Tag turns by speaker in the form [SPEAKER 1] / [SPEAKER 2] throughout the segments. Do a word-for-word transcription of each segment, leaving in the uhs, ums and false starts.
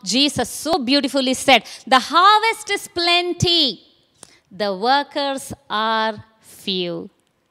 [SPEAKER 1] Jesus so beautifully said, the harvest is plenty, the workers are few.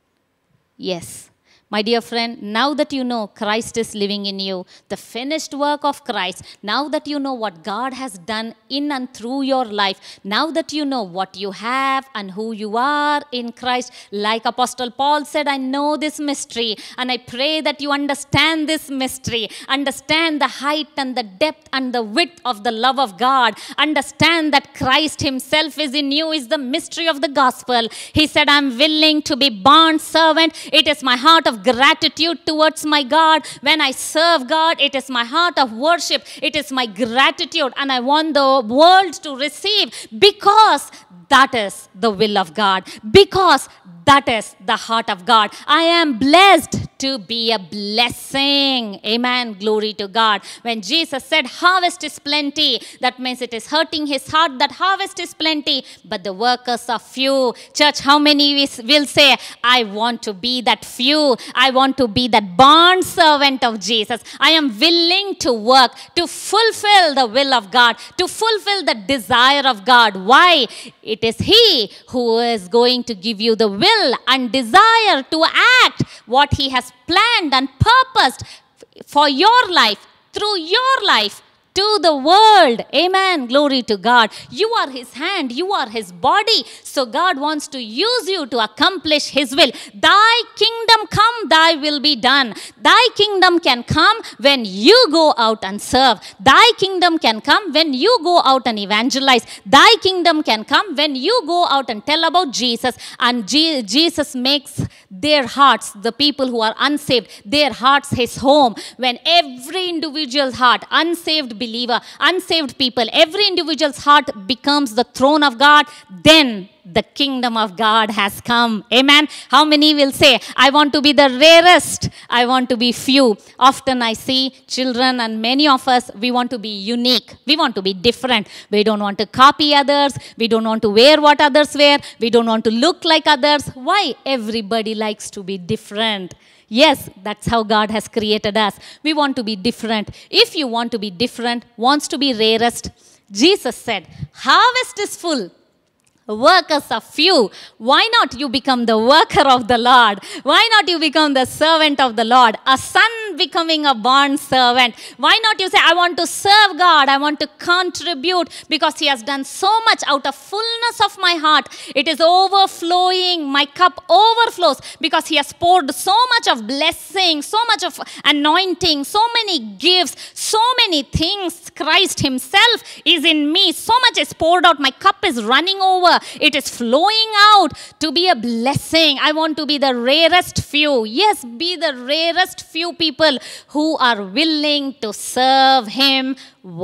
[SPEAKER 1] Yes. My dear friend, now that you know Christ is living in you, the finished work of Christ, now that you know what God has done in and through your life, now that you know what you have and who you are in Christ, like Apostle Paul said, I know this mystery, and I pray that you understand this mystery, understand the height and the depth and the width of the love of God, understand that Christ himself is in you, is the mystery of the gospel. He said, I'm willing to be bond servant. It is my heart of gratitude towards my God. When I serve God, it is my heart of worship. It is my gratitude, and I want the world to receive, because that is the will of God, because that is the heart of God. I am blessed to be a blessing. Amen. Glory to God. When Jesus said harvest is plenty, that means it is hurting his heart that harvest is plenty, but the workers are few. Church, how many will say, I want to be that few. I want to be that bond servant of Jesus. I am willing to work to fulfill the will of God, to fulfill the desire of God. Why? It is he who is going to give you the will and desire to act what he has planned and purposed for your life, through your life, to the world. Amen. Glory to God. You are his hand. You are his body. So God wants to use you to accomplish his will. Thy kingdom come, thy will be done. Thy kingdom can come when you go out and serve. Thy kingdom can come when you go out and evangelize. Thy kingdom can come when you go out and tell about Jesus. And Je- Jesus makes their hearts, the people who are unsaved, their hearts his home. When every individual's heart, unsaved believer, unsaved people, every individual's heart becomes the throne of God, then the kingdom of God has come. Amen. How many will say, I want to be the rarest, I want to be few? Often I see children, and many of us, we want to be unique. We want to be different. We don't want to copy others. We don't want to wear what others wear. We don't want to look like others. Why? Everybody likes to be different. Yes, that's how God has created us. We want to be different. If you want to be different, wants to be rarest, Jesus said, harvest is full, workers are few. Why not you become the worker of the Lord? Why not you become the servant of the Lord? A son becoming a bond servant. Why not you say, I want to serve God. I want to contribute because he has done so much out of fullness of my heart. It is overflowing. My cup overflows because he has poured so much of blessing, so much of anointing, so many gifts, so many things. Christ himself is in me. So much is poured out. My cup is running over. It is flowing out to be a blessing. I want to be the rarest few. Yes, be the rarest few people who are willing to serve him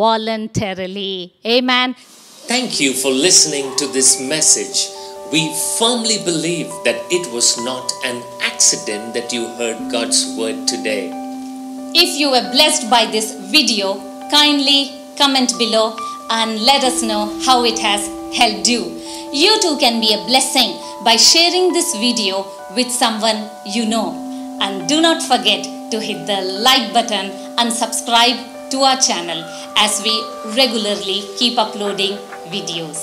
[SPEAKER 1] voluntarily. Amen.
[SPEAKER 2] Thank you for listening to this message. We firmly believe that it was not an accident that you heard God's word today.
[SPEAKER 1] If you were blessed by this video, kindly comment below and let us know how it has helped you. You too can be a blessing by sharing this video with someone you know. And do not forget to hit the like button and subscribe to our channel as we regularly keep uploading videos.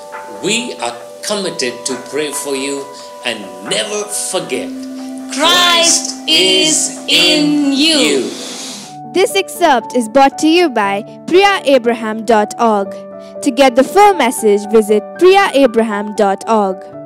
[SPEAKER 2] We are committed to pray for you, and never forget,
[SPEAKER 1] Christ is in you.
[SPEAKER 3] This excerpt is brought to you by priya abraham dot org. To get the full message, visit priya abraham dot org.